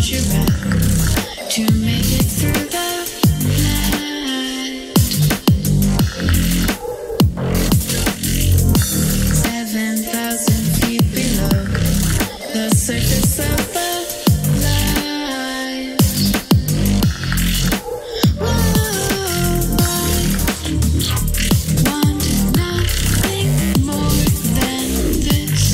hold your breath to make it through the night. 7,000 feet below the surface of the light. Whoa, I want nothing more than this.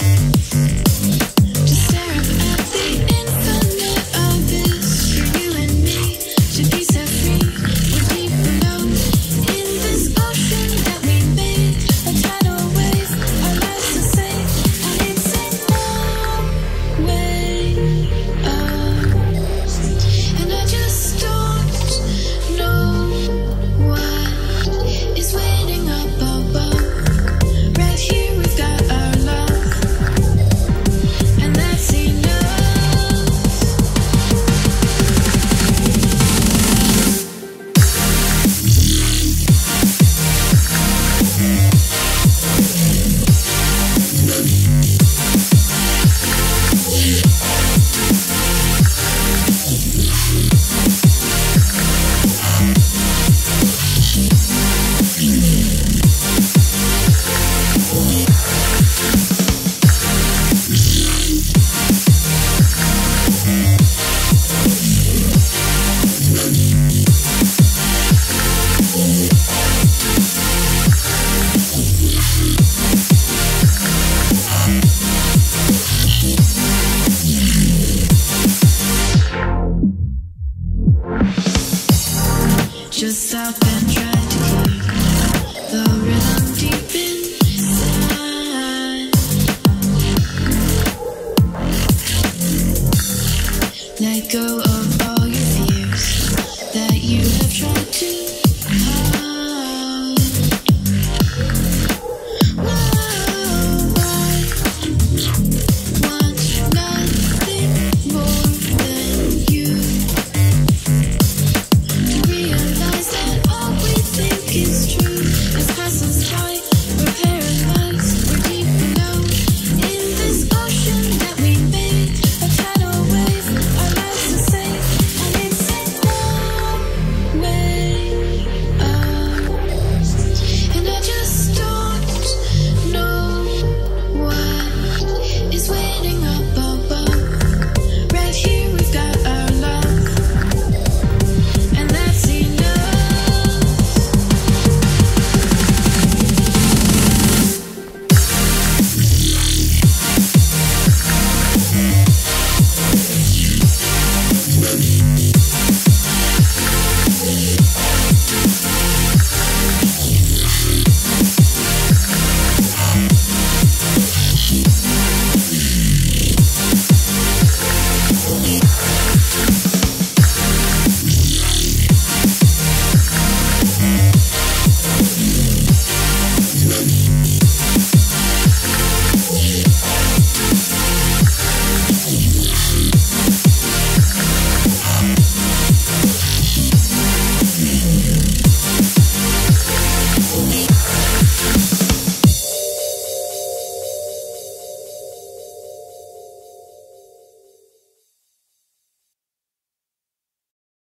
To stare up at the infinite abyss. For you and me to be set free. We're deep below in this ocean that we made. A tidal wave, our lives are safe, and it's in no way up. And I just don't know what is waiting up above. Right here we've got our love, and that's enough. Just stop and try to keep the rhythm deep inside. Let go of